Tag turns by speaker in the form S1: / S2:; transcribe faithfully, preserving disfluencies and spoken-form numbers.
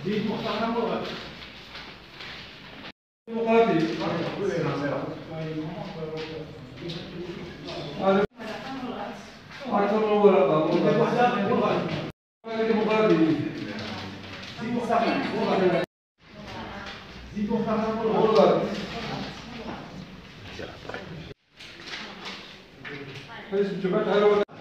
S1: زيد مختار مغرب
S2: مقاتل هذا أكثر من ورقة مقاتل
S1: زيد مختار مغرب زيد مختار
S2: مقاتل حزب جبهة